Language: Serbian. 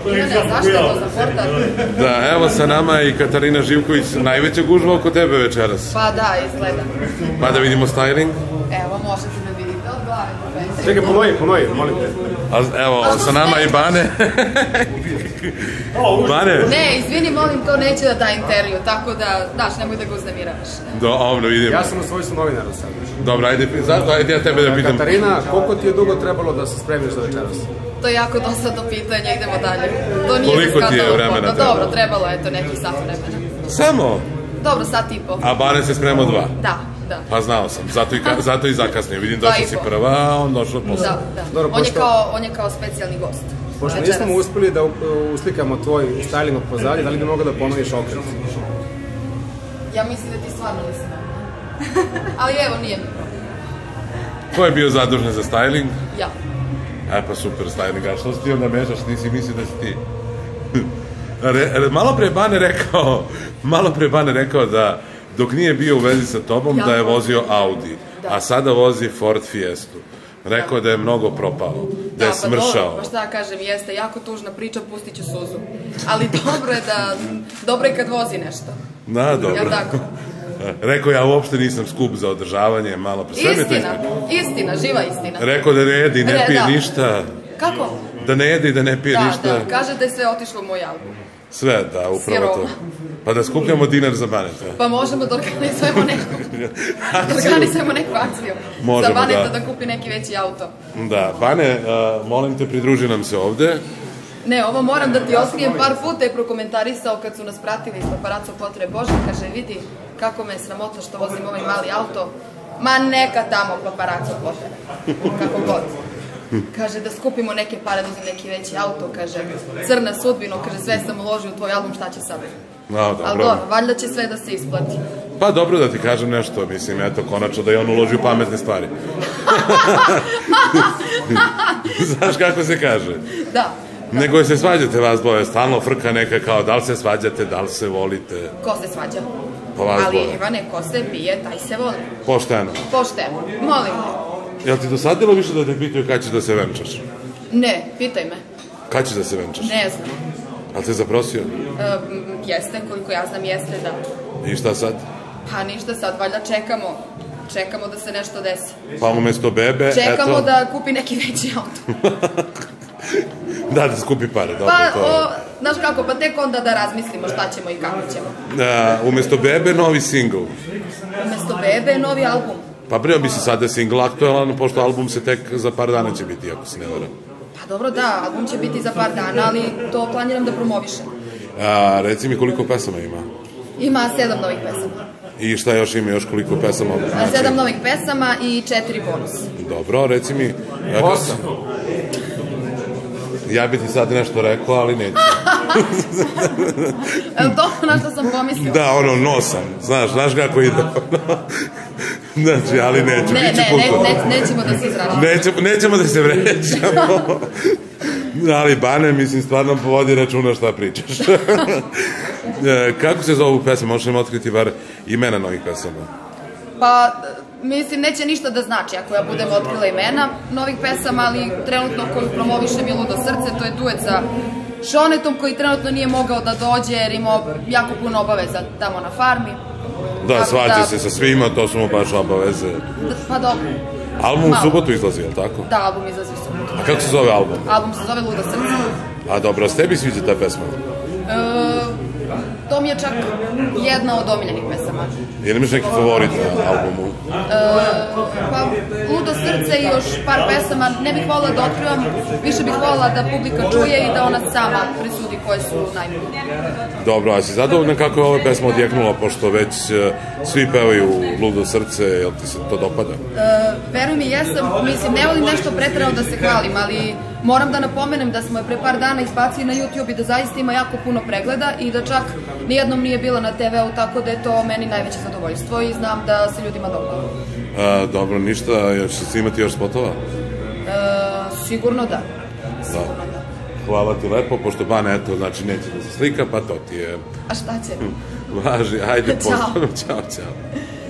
Zašto je to za portal? Da, evo sa nama je i Katarina Živković, najveća gužva oko tebe večeras. Pa da, izgleda. Pa da vidimo styling. Evo, možete da vidite od glave do pete. Čekaj, ponovi, molim te. Evo, sa nama je i Bane. Bane. Ne, izvini, molim, to neće da da intervju, tako da, znaš, nemoj da ga uznemiravaš. Dobro, vidimo. Ja sam u svojstvu novinara sad. Dobro, ajde ja tebe da pitam. Katarina, koliko ti je dugo trebalo da se spremiš za večeras? To je jako dosadno pitanje, idemo dalje. Koliko ti je vremena trebalo? Dobro, trebalo je to neki sat vremena. Samo? Dobro, sat i po. A Bane se spremao 2? Da, da. Pa znao sam, zato i zakasnio. Vidim, došla si prva, a on došao posle. Da. On je kao specijalni gost. Pošto nismo uspeli da uslikamo tvoj styling od pozadnje, da li bi mogao da ponoviš okret? Ja mislim da ti stvarno nisi ali evo, nije mi problem. Ko je bio zadužen za styling? Ja. Pa super styling, a što si ti onda mešaš, nisi misli da si ti? Malo pre Bane rekao da dok nije bio u vezi sa tobom da je vozio Audi, a sada vozi Ford Fiestu. Rekao da je mnogo propao, da je smršao. Pa šta kažem, jeste jako tužna priča, pustit ću suzu. Ali dobro je kad vozi nešto. Da, dobro. Ja tako. Rekao ja uopšte nisam skup za održavanje, malo pre sve mi to Istina, živa istina. Rekao da ne jedi, ne pije ništa. Kako? Da ne jedi, da ne pije ništa. Da, kaže da je sve otišlo u moj album. Sve, da, upravo to. Pa da skupljamo dinar za Baneta. Pa možemo da organizujemo neku akciju. Za Baneta da kupi neki veći auto. Da, Bane, molim te, pridruži nam se ovde. Ne, ovo moram da ti otkrijem, par puta je prokomentarisao kad su nas pratili iz Paparazzo Potrebe Bože, kaže, vidi kako me je sramota što vozim ovaj mali auto. Ma neka tamo Paparazzo Potrebe, kako god. Kaže da skupimo neke pare, da uzem neki veći auto, kaže, crna sudbino, kaže, sve sam uložio u tvoj album, šta će sad? Ali dobro, valjda će sve da se isplati. Pa dobro da ti kažem nešto, mislim, eto, konačno da je on uložio pametne stvari. Znaš kako se kaže? Da. Nego se svađate vas dvoje, stalno frka neka kao da li se svađate, da li se volite. Ko se svađa? Pa vas dvoje. Ali Ivane, ko se bije, taj se voli. Pošteno. Pošteno, molim te. Jel ti dosadilo više da te pitaju kada ćeš da se venčaš? Ne, pitaj me. Kada ćeš da se venčaš? Ne znam. Ali te zaprosio? Jeste, koliko ja znam, jeste, da. I šta sad? Pa ništa sad, valjda čekamo da se nešto desi. Pa umesto bebe, eto... Čekamo da kupi neki veći auto. Da skupi pare, dobro. Pa, znaš kako, pa tek onda da razmislimo šta ćemo i kako ćemo. Umesto bebe, novi singl. Umesto bebe, novi album. Pa prema bi se sada singl aktualan, pošto album se tek za par dana će biti, ako se ne varam. Pa dobro, da, album će biti za par dana, ali to planiram da promovišem. Reci mi koliko pesama ima? Ima 7 novih pesama. I šta još ima, još koliko pesama? 7 novih pesama i 4 bonus. Dobro, reci mi... 8. Ja bi ti sad nešto rekao, ali neću. Je li to na što sam pomislila? Da, ono, nosam. Znaš kako ide. Znači, ali neću. Nećemo da se izražimo. Nećemo da se vrećamo. Ali Bane, mislim, stvarno povodi računa šta pričaš. Kako se zovu pesama? Možeš nam otkriti bar imena novih pesama? Pa, mislim, neće ništa da znači ako ja budem otkrila imena novih pesama, ali trenutno koju promovišem je Ludo srce, to je duet sa Šonetom koji trenutno nije mogao da dođe jer imao jako puno obaveza tamo na farmi. Da, svađa se sa svima, to su mu baš obaveze. Pa dobro. Album u subotu izlazi, je li tako? Da, album izlazi u subotu. A kako se zove album? Album se zove Ludo srce. A dobro, s tebi sviđa ta pesma? To mi je čak jedna od omiljenih pesama. Ili imaš neki favorit na albumu? Pa, Ludo srce i još par pesama, ne bih volila da otkrivam, više bih volila da publika čuje i da ona sama presudi koje su najbolje. Dobro, a si zadovoljna kako je ova pesma odjeknula, pošto već svi pevaju Ludo srce, jel ti se to dopada? Veruj mi, jesam, mislim, ne volim nešto preterano da se hvalim, ali moram da napomenem da smo je pre par dana izbacili na YouTube i da zaista ima jako puno pregleda i da čak nijednom nije bila na TV-u, tako da je to meni najveće zadovoljstvo i znam da se ljudima dopada. Dobro, ništa, još će imati još spotova? Sigurno da. Hvala ti lepo, pošto Bane, eto, znači neće da se slika, pa to ti je... A šta će? Važi, ajde, Ćao. Ćao.